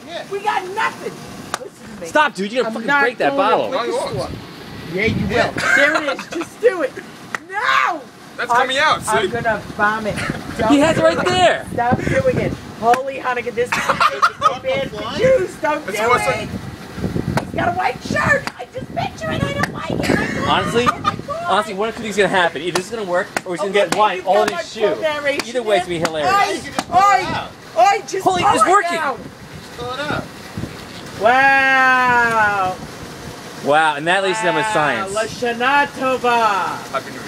We got nothing. Listen to me. Stop, dude. You're gonna fucking break that bottle. Yeah, you will. There it is. Just do it. No! That's coming out, see? I'm gonna vomit. He has it right there. Stop doing it. Holy Hanukkah, this is so bad for juice. Don't do it. He's got a white shirt. I just picture it. I don't like it. Honestly, one of two things is gonna happen. Either this is gonna work, or he's gonna get wine all in his shoe. Either way, it's gonna be hilarious. Just Holy, it's working. Pull it out. Wow. Wow, and that, ladies and gentlemen, is science. Lashana Tova. Happy New Year.